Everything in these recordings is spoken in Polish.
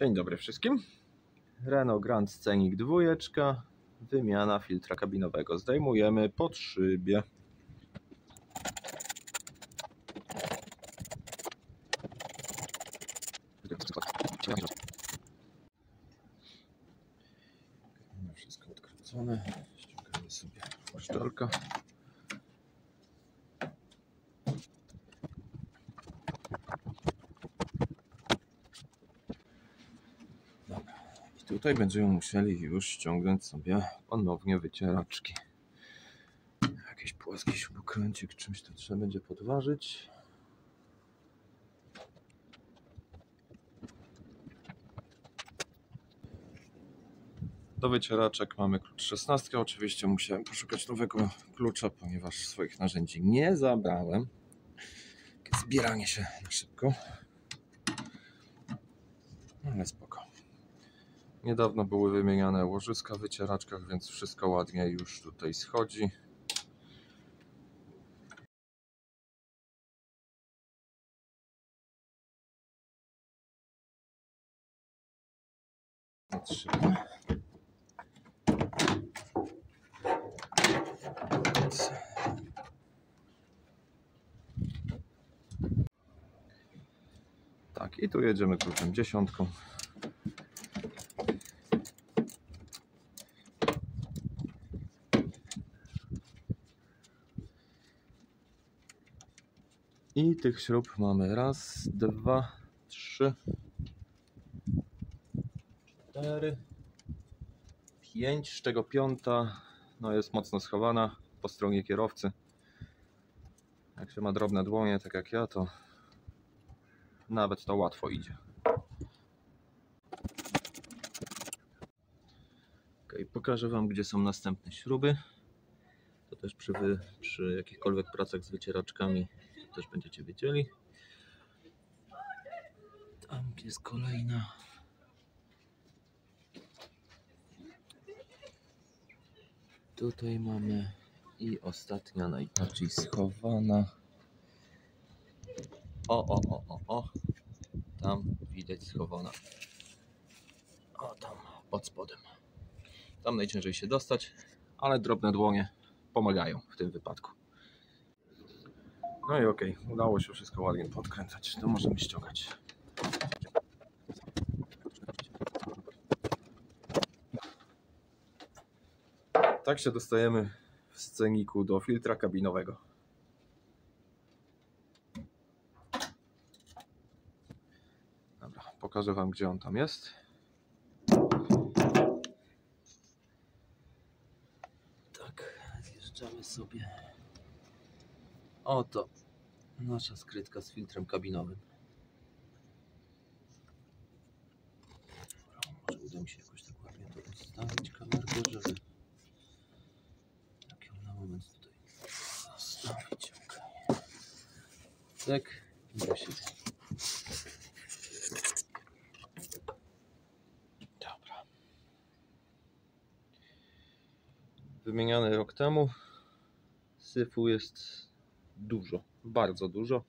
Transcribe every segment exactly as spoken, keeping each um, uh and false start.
Dzień dobry wszystkim. Renault Grand Scenic dwójeczka, wymiana filtra kabinowego. Zdejmujemy pod szybie. Wszystko odkręcone. Ściągamy sobie szczelkę. I tutaj będziemy musieli już ściągnąć sobie ponownie wycieraczki. Jakiś płaski śrubokręcik, czymś to trzeba będzie podważyć. Do wycieraczek mamy klucz szesnastkę. Oczywiście musiałem poszukać nowego klucza, ponieważ swoich narzędzi nie zabrałem. Takie zbieranie się na szybko. Ale spoko. Niedawno były wymieniane łożyska w wycieraczkach, więc wszystko ładnie już tutaj schodzi. Patrzymy. Tak, i tu jedziemy kluczem dziesiątką. I tych śrub mamy raz, dwa, trzy, cztery, pięć, z czego piąta no jest mocno schowana po stronie kierowcy. Jak się ma drobne dłonie, tak jak ja, to nawet to łatwo idzie. Ok, pokażę Wam, gdzie są następne śruby. To też przy, wy, przy jakichkolwiek pracach z wycieraczkami też będziecie wiedzieli. Tam jest kolejna. Tutaj mamy i ostatnia, najbardziej schowana. O, o, o, o, o. Tam widać schowana. O, tam pod spodem. Tam najciężej się dostać, ale drobne dłonie pomagają w tym wypadku. No i okej, okay. Udało się wszystko ładnie podkręcać. To możemy ściągać. Tak się dostajemy w Scenicu do filtra kabinowego. Dobra, pokażę Wam, gdzie on tam jest. Tak, zjeżdżamy sobie. Oto nasza skrytka z filtrem kabinowym. Może uda mi się jakoś tak ładnie to ustawić kamerkę, żeby tak ją na moment tutaj zostawić. Okay. Tak, i do siebie. Dobra. Wymieniany rok temu. Syfu jest dużo, bardzo dużo.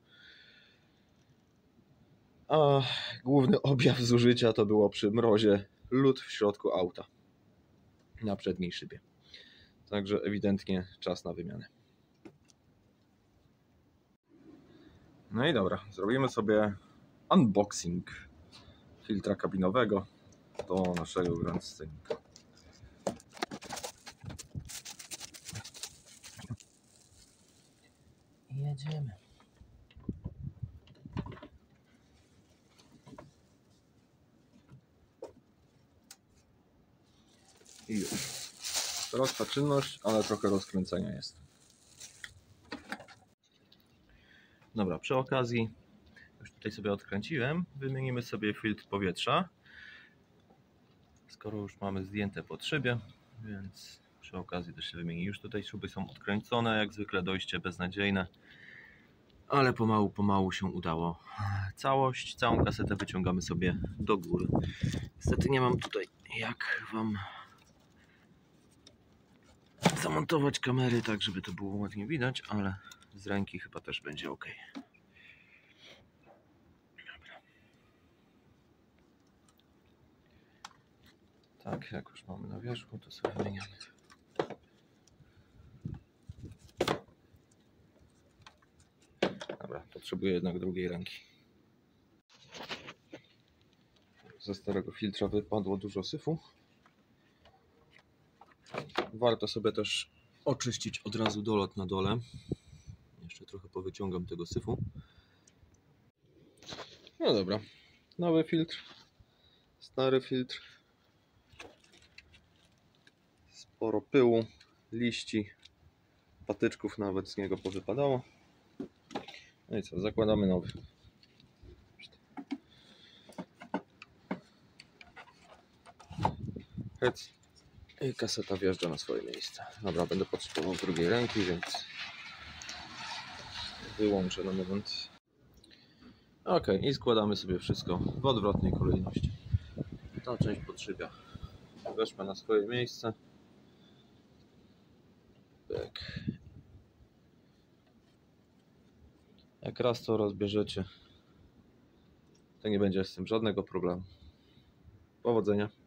A główny objaw zużycia to było przy mrozie lód w środku auta na przedniej szybie. Także ewidentnie czas na wymianę. No i dobra, zrobimy sobie unboxing filtra kabinowego do naszego Grand Scenica. Jedziemy. I już. Prosta czynność, ale trochę rozkręcenia jest. Dobra, przy okazji, już tutaj sobie odkręciłem, wymienimy sobie filtr powietrza. Skoro już mamy zdjęte pod szybie, więc przy okazji też się wymieni. Już tutaj śruby są odkręcone, jak zwykle dojście beznadziejne. Ale pomału, pomału się udało. Całość, całą kasetę wyciągamy sobie do góry. Niestety nie mam tutaj jak Wam zamontować kamery tak, żeby to było ładnie widać, ale z ręki chyba też będzie ok. Dobra. Tak, jak już mamy na wierzchu, to sobie wymieniamy. Dobra, potrzebuję jednak drugiej ręki. Ze starego filtra wypadło dużo syfu. Warto sobie też oczyścić od razu dolot na dole. Jeszcze trochę powyciągam tego syfu. No dobra, nowy filtr, stary filtr. Sporo pyłu, liści, patyczków nawet z niego powypadało. No i co, zakładamy nowy. Hec. I kaseta wjeżdża na swoje miejsce. Dobra, będę potrzebował drugiej ręki, więc wyłączę na moment. Ok, i składamy sobie wszystko w odwrotnej kolejności. Ta część podszybia weszła na swoje miejsce. Tak. Jak raz to rozbierzecie, to nie będzie z tym żadnego problemu. Powodzenia.